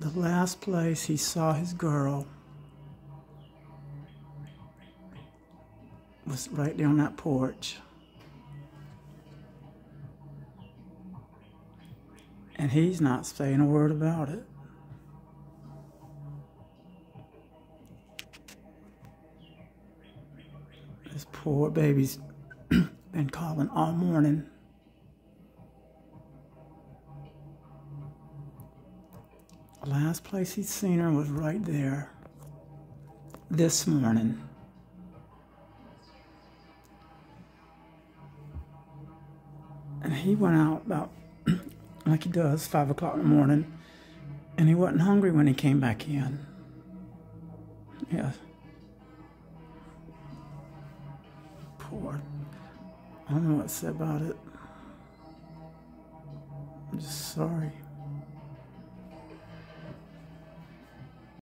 The last place he saw his girl was right there on that porch. And he's not saying a word about it. This poor baby's been calling all morning. The last place he'd seen her was right there this morning. And he went out about, like he does, 5 o'clock in the morning, and he wasn't hungry when he came back in. Yeah. Poor. I don't know what to say about it. I'm just sorry.